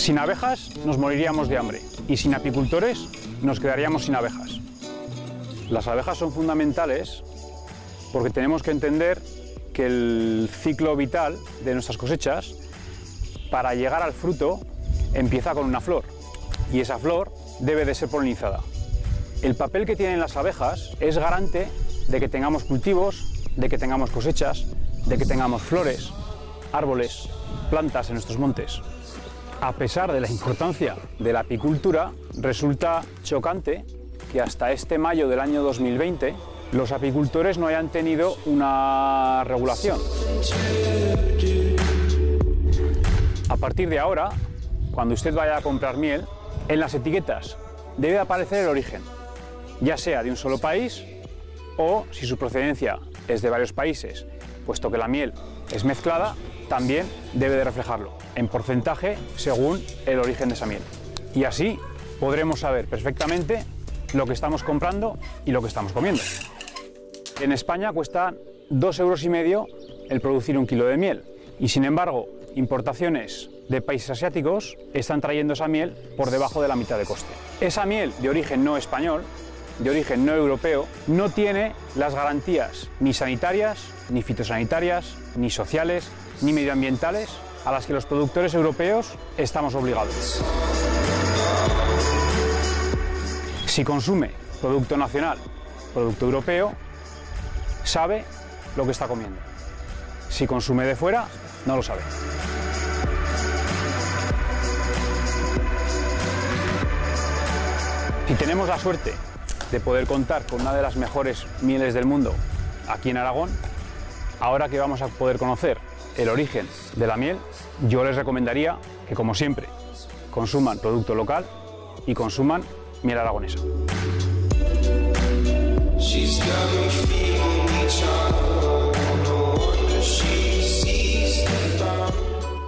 Sin abejas nos moriríamos de hambre y sin apicultores nos quedaríamos sin abejas. Las abejas son fundamentales porque tenemos que entender que el ciclo vital de nuestras cosechas, para llegar al fruto, empieza con una flor y esa flor debe de ser polinizada. El papel que tienen las abejas es garante de que tengamos cultivos, de que tengamos cosechas, de que tengamos flores, árboles, plantas en nuestros montes. A pesar de la importancia de la apicultura, resulta chocante que hasta este mayo del año 2020 los apicultores no hayan tenido una regulación. A partir de ahora, cuando usted vaya a comprar miel, en las etiquetas debe aparecer el origen, ya sea de un solo país o, si su procedencia es de varios países, puesto que la miel es mezclada, también debe de reflejarlo en porcentaje según el origen de esa miel. Y así podremos saber perfectamente lo que estamos comprando y lo que estamos comiendo. En España cuesta 2,5 € el producir 1 kilo de miel y, sin embargo, importaciones de países asiáticos están trayendo esa miel por debajo de la mitad de coste. Esa miel de origen no español, de origen no europeo, no tiene las garantías ni sanitarias, ni fitosanitarias, ni sociales, ni medioambientales a las que los productores europeos estamos obligados. Si consume producto nacional, producto europeo, sabe lo que está comiendo. Si consume de fuera, no lo sabe. Si tenemos la suerte de poder contar con una de las mejores mieles del mundo aquí en Aragón, ahora que vamos a poder conocer el origen de la miel, yo les recomendaría que, como siempre, consuman producto local y consuman miel aragonesa.